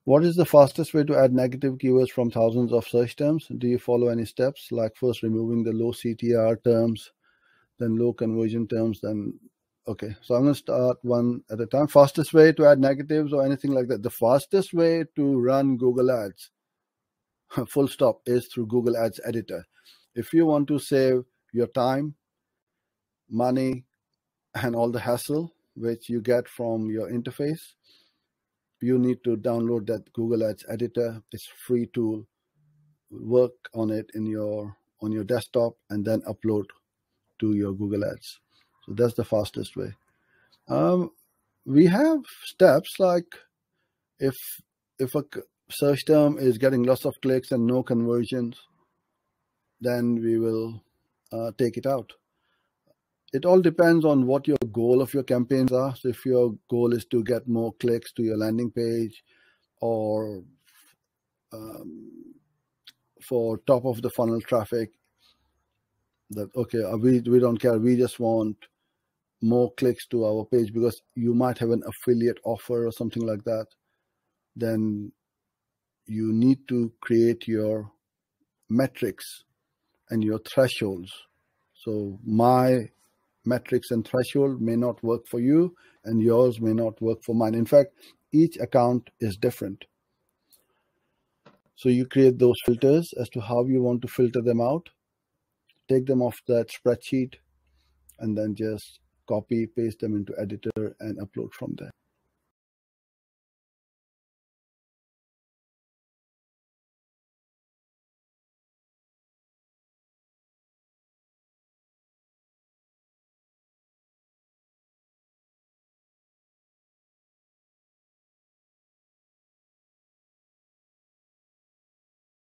What is the fastest way to add negative keywords from thousands of search terms? Do you follow any steps, like first removing the low CTR terms, then low conversion terms, then okay. So I'm going to start one at a time. Fastest way to add negatives or anything like that. The fastest way to run Google Ads, full stop, is through Google Ads Editor. If you want to save your time, money, and all the hassle which you get from your interface, you need to download that Google Ads Editor. It's a free tool. Work on it on your desktop and then upload to your Google Ads. So that's the fastest way. We have steps like if a search term is getting lots of clicks and no conversions, then we will take it out. It all depends on what your goal of your campaigns are. So if your goal is to get more clicks to your landing page, or for top of the funnel traffic, that okay, we don't care, we just want more clicks to our page because you might have an affiliate offer or something like that, then you need to create your metrics and your thresholds. So my metrics and threshold may not work for you, and yours may not work for mine. In fact, each account is different. So you create those filters as to how you want to filter them out, take them off that spreadsheet, and then just copy, paste them into editor and upload from there.